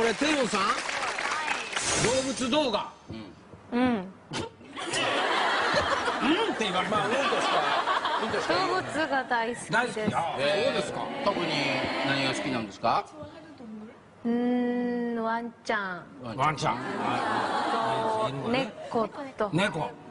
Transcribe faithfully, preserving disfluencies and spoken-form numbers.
れテヨンさん動物動画うんうんって言われまあうんとしか動物が大好きです。 大好き。あ、そうですか。 特に何が好きなんですか？ うーん、ワンちゃんワンちゃん。 と猫と猫。